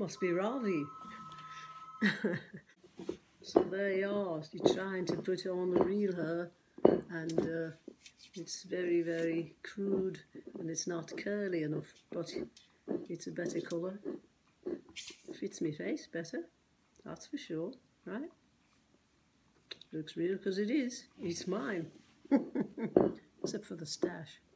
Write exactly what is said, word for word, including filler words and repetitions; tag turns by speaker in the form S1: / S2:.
S1: Must be Ravi. So there you are, you're trying to put on the real hair, and uh, it's very, very crude, and it's not curly enough, but it's a better colour. Fits me face better, that's for sure, right? Looks real because it is. It's mine. Except for the stash.